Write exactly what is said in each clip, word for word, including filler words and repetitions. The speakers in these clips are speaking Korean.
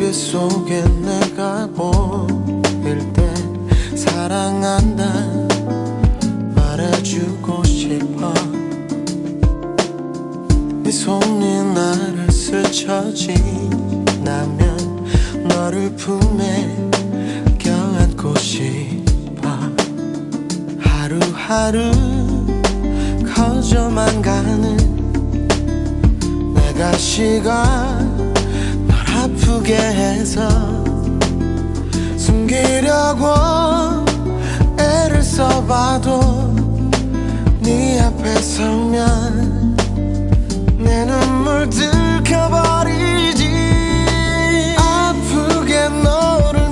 그 속에 내가 보일 때 사랑한다 말해주고 싶어. 네 손이 나를 스쳐 지나면 너를 품에 껴안고 싶어. 하루하루 커져만 가는 내가 시간 널 아프게 해서 숨기려고 애를 써봐도 네 앞에 서면 내 눈물 들켜버리지. 아프게 너를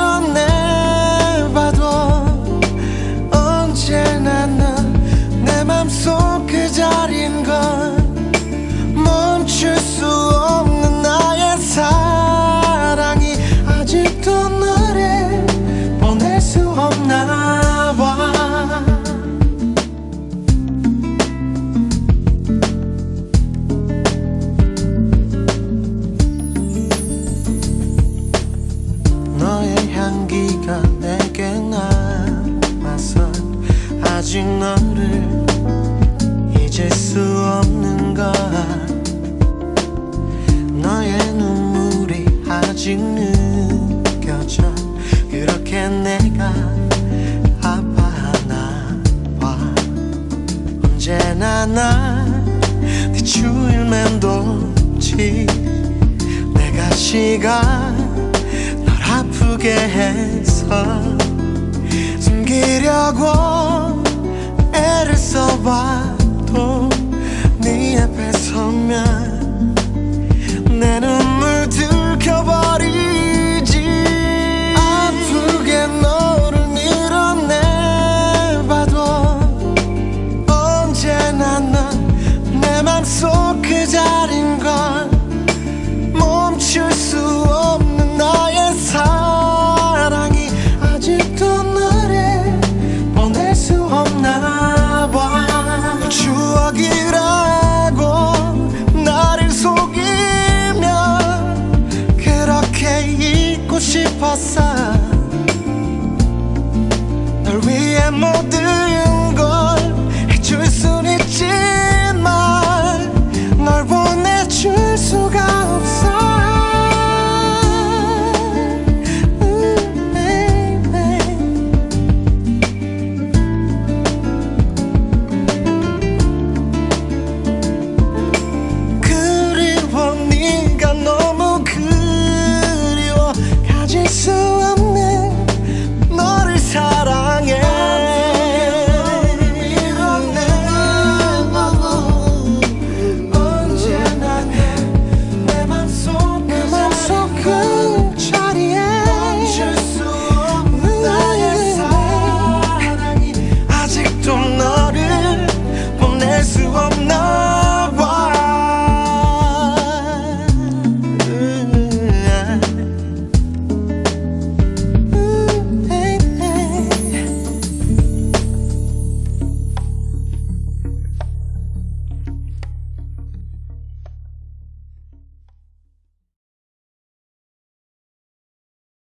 밀어내봐도 언제나 넌 내 맘속 그 자리인 걸 멈출 수 없는 나의 사랑이 아직도 너를 보낼 수 없나 봐. 너의 향기가 내게 남아서 아직 너를 잊을 수 없는 걸. 너의 눈물이 아직 느껴져. 그렇게 내가 아파하나 봐. 언제나 날 뒤줄 맴돌지. 내가 시간 널 아프게 해서 숨기려고 애를 써봐도 네 앞에 서면 내 눈물 들켜버리지. 아프게 너를 밀어내봐도 언제나 넌 내 맘속 그 자리인 걸 멈출 수 없는 나의 사랑이 아직도 너를 보낼 수 없나 봐. 추억이라고 나를 속이면 그렇게 잊고 싶었어. 널 위해 모든